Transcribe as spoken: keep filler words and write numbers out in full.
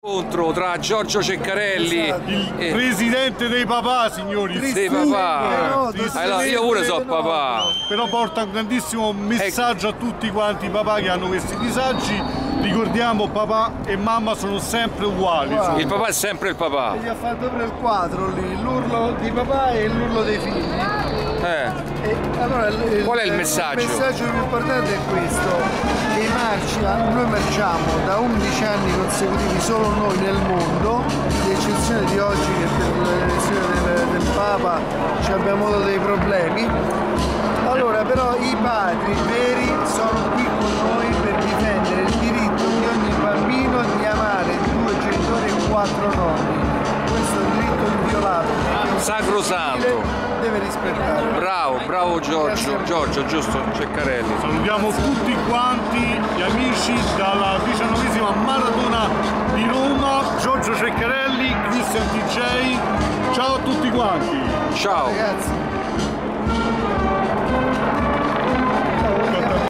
Incontro tra Giorgio Ceccarelli, esatto. il e... presidente dei papà, signori. Dei papà. Sì, sì, allora, io pure so papà. Però porta un grandissimo messaggio a tutti quanti i papà che hanno questi disagi. Ricordiamo, papà e mamma sono sempre uguali. Wow. Il papà è sempre il papà. E gli ha fatto proprio il quadro lì, l'urlo di papà e l'urlo dei figli. Eh. E allora, il, Qual è il messaggio? Il messaggio più importante è questo, che i marci, noi marciamo da undici anni consecutivi solo noi nel mondo, ad eccezione di oggi che per l'elezione del, del Papa ci abbiamo avuto dei problemi. Allora però i padri veri sono qui con noi per difendere il diritto di ogni bambino di amare due genitori e quattro nonni. Questo è un diritto inviolato. Sacrosanto. Deve rispettare. Bravo, bravo Giorgio, Giorgio, giusto, Ceccarelli. Salutiamo tutti quanti gli amici dalla diciannovesima maratona di Roma, Giorgio Ceccarelli, Christian T J. Ciao a tutti quanti. Ciao. Ragazzi.